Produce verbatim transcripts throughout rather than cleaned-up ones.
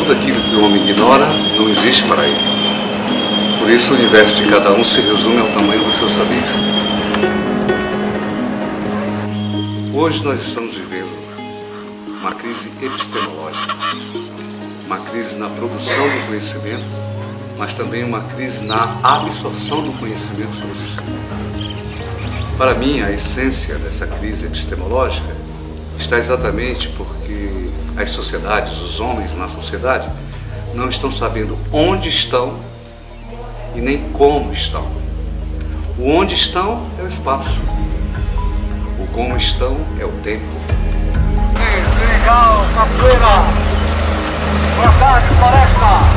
tudo aquilo que o homem ignora não existe para ele. Por isso o universo de cada um se resume ao tamanho do seu saber. Hoje nós estamos vivendo uma crise epistemológica, uma crise na produção do conhecimento, mas também uma crise na absorção do conhecimento produzido. Para mim, a essência dessa crise epistemológica está exatamente porque as sociedades, os homens na sociedade, não estão sabendo onde estão e nem como estão. O onde estão é o espaço, o como estão é o tempo. Senegal, capoeira, boa tarde, floresta.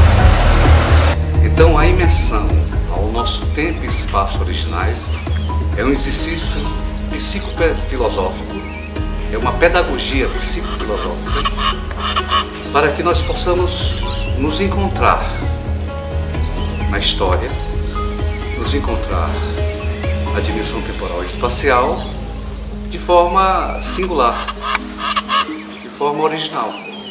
Então a imersão ao nosso tempo e espaço originais é um exercício psicofilosófico, é uma pedagogia psicofilosófica para que nós possamos nos encontrar na história, nos encontrar na dimensão temporal e espacial de forma singular, de forma original.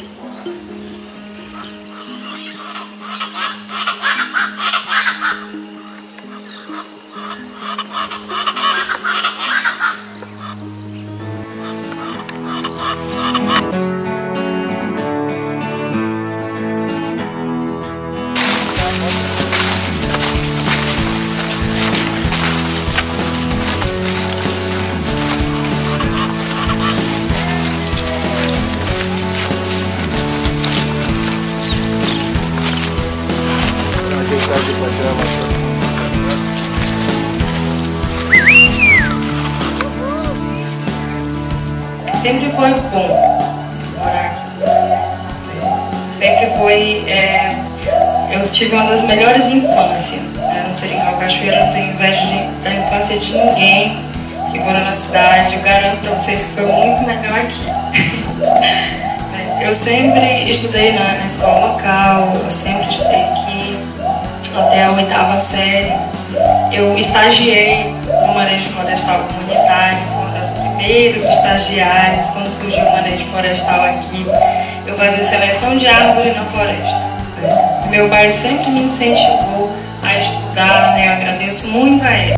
Sempre foi bom morar aqui. Sempre foi. É, eu tive uma das melhores infâncias. Né? No Seringal Cachoeira, eu não tenho inveja de, da infância de ninguém que mora na cidade. Eu garanto para vocês que foi muito melhor aqui. Eu sempre estudei na, na escola local, eu sempre estudei aqui até a oitava série. Eu estagiei no manejo florestal comunitário, uma das primeiras estagiárias quando surgiu o manejo florestal aqui. Eu fazia seleção de árvore na floresta. Meu pai sempre me incentivou a estudar, né? Eu agradeço muito a ele.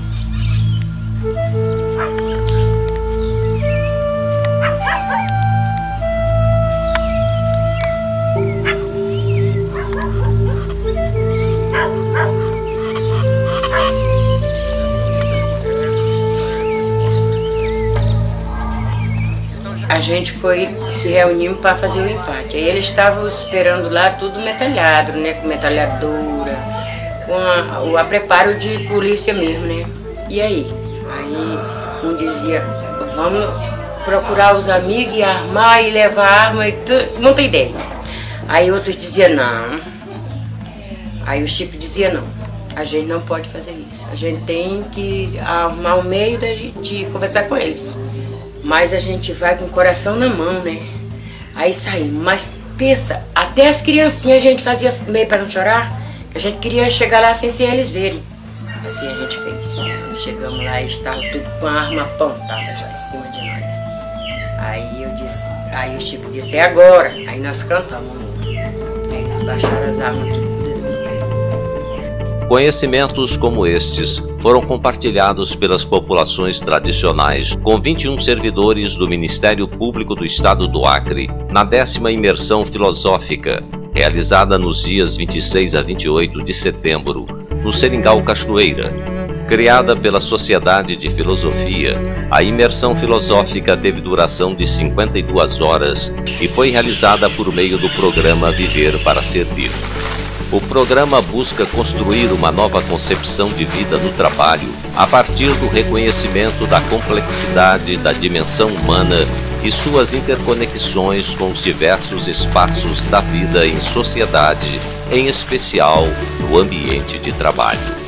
A gente foi se reunindo para fazer o empate. Aí eles estavam esperando lá tudo metralhado, né? Com metralhadora, com a, o a preparo de polícia mesmo, né? E aí? Aí um dizia, vamos procurar os amigos e armar e levar arma e tudo, não tem ideia. Aí outros diziam não. Aí o Chico dizia não, a gente não pode fazer isso. A gente tem que arrumar um meio de, de conversar com eles. Mas a gente vai com o coração na mão, né? Aí saímos. Mas pensa, até as criancinhas a gente fazia meio para não chorar. A gente queria chegar lá sem ser eles verem. Assim a gente fez. Quando chegamos lá, estavam tudo com a arma apontada já em cima de nós. Aí eu disse, aí o Chico disse, é agora. Aí nós cantamos. Aí eles baixaram as armas tudo. Conhecimentos como estes foram compartilhados pelas populações tradicionais com vinte e um servidores do Ministério Público do Estado do Acre na décima imersão filosófica, realizada nos dias vinte e seis a vinte e oito de setembro, no Seringal Cachoeira. Criada pela Sociedade de Filosofia, a imersão filosófica teve duração de cinquenta e duas horas e foi realizada por meio do programa Viver para Servir. O programa busca construir uma nova concepção de vida no trabalho a partir do reconhecimento da complexidade da dimensão humana e suas interconexões com os diversos espaços da vida em sociedade, em especial no ambiente de trabalho.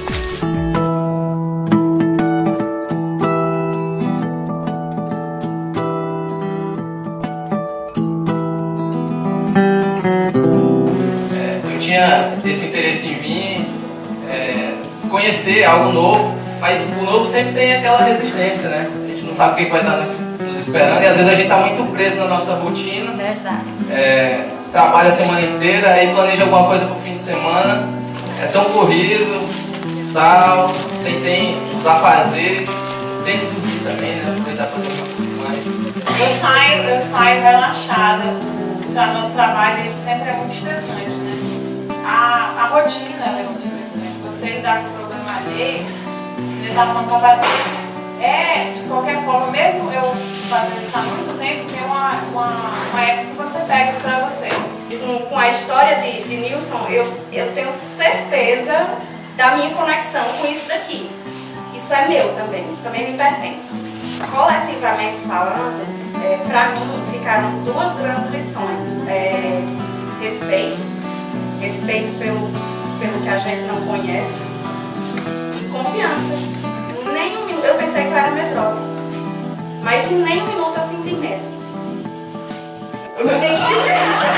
Esse interesse em vir, é, conhecer algo novo, mas o novo sempre tem aquela resistência, né? A gente não sabe o que vai estar nos, nos esperando e às vezes a gente está muito preso na nossa rotina. Verdade. É, trabalha a semana inteira, aí planeja alguma coisa pro fim de semana, é tão corrido, tal, tem, tem os afazeres, tem que dormir também, né? Aproveitar pra fazer uma coisa mais. Eu saio, eu saio relaxada. O nosso trabalho ele sempre é muito estressante, né? A, a rotina ela é muito estressante. Você lidar com o problema alheio, ele tá falando que vai é, de qualquer forma, mesmo eu fazendo isso há muito tempo, tem uma, uma, uma época que você pega isso pra você. Com, com a história de, de Nilson, eu, eu tenho certeza da minha conexão com isso daqui. Isso é meu também, isso também me pertence. Coletivamente falando, é, para mim ficaram duas grandes lições. É, respeito, respeito pelo, pelo que a gente não conhece, e confiança. Nem um minuto, eu pensei que eu era medrosa, mas em nem um minuto eu senti medo. Eu me identifiquei.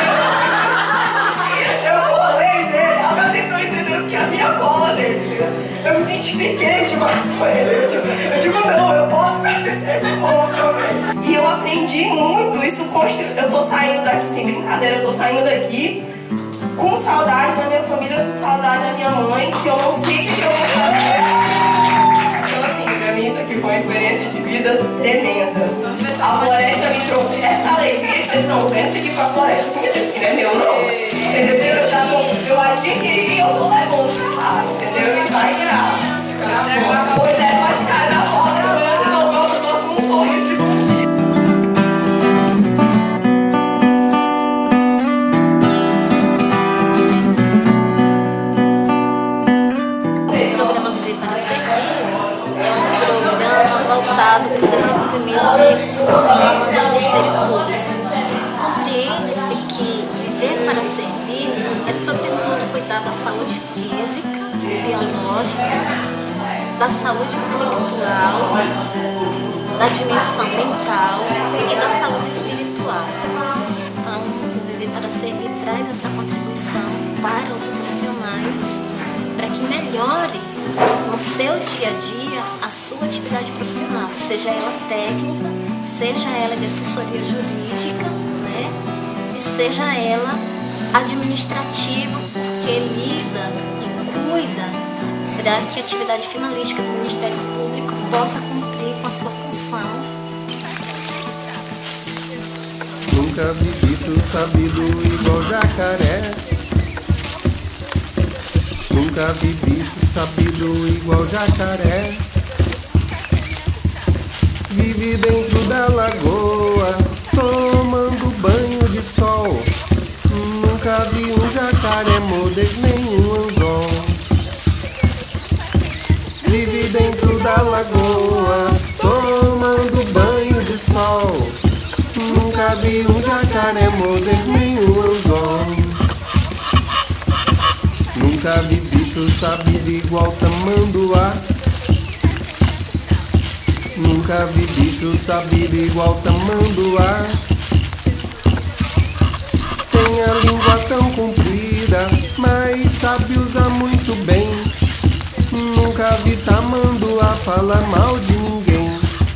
Eu falei dele, agora vocês estão entendendo que é a minha bola dele. Eu me identifiquei demais com ele. Eu digo, eu digo não, eu posso pertencer a esse povo também. E eu aprendi muito, isso construiu. Eu tô saindo daqui, sem brincadeira, eu tô saindo daqui com saudade da minha família, com saudade da minha mãe, que eu não sei o que eu vou fazer. Então assim, pra mim isso aqui foi uma experiência de vida tremenda. A floresta me trouxe essa alegria que vocês estão vendo, isso aqui foi a floresta. Porque isso aqui não é meu não. Entendeu? Eu, já tô, eu adquiri e eu tô levando pra lá, entendeu? E vai virar. Pois é, pode cair na foto, amanhã vocês vão ver uma pessoa com um sorriso de bom dia. O programa Viver para Servir é um programa voltado para o desenvolvimento de recursos humanos do Ministério Público. Compreende-se que viver para servir é sobretudo cuidar da saúde física, biológica, da saúde intelectual, da dimensão mental e da saúde espiritual. Então, o Viver para Servir traz essa contribuição para os profissionais para que melhore no seu dia a dia a sua atividade profissional, seja ela técnica, seja ela de assessoria jurídica, né? E seja ela administrativa, porque lida e cuida para que a atividade finalística do Ministério Público possa cumprir com a sua função. Nunca vi bicho sabido igual jacaré. Nunca vi bicho sabido igual jacaré. Vive dentro da lagoa, tomando banho de sol. Nunca vi um jacaré morder nenhum anzol. Vive dentro da lagoa, tomando banho de sol. Nunca vi um jacaré morder nenhum anzol. Nunca vi bicho sabido igual tamanduá. Nunca vi bicho sabido igual tamanduá. Tem a língua tão comprida, mas sabe usar muito bem. Nunca vi tamanduá falar mal de ninguém.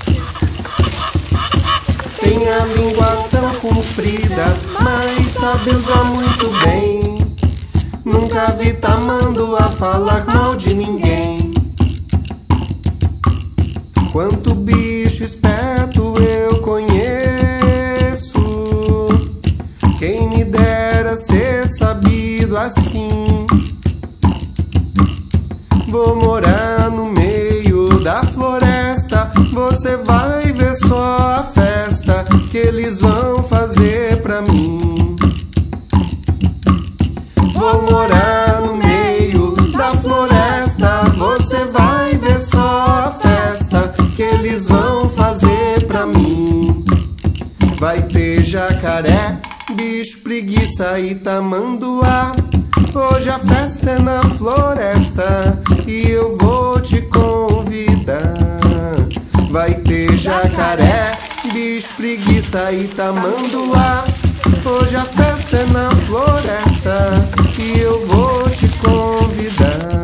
Tem a língua tão comprida, mas sabe usar muito bem. Nunca vi tamanduá falar mal de ninguém. Quanto bicho esperto eu conheço. Quem me dera ser sabido assim. Vou morar no meio da floresta. Você vai ver só a festa que eles vão fazer pra mim. Vou morar no meio da floresta. Você vai ver só a festa que eles vão fazer pra mim. Vai ter jacaré, bicho, preguiça e tamanduá. Hoje a festa é na floresta e eu vou te convidar. Vai ter jacaré, bicho, preguiça e tamanduá. Hoje a festa é na floresta e eu vou te convidar.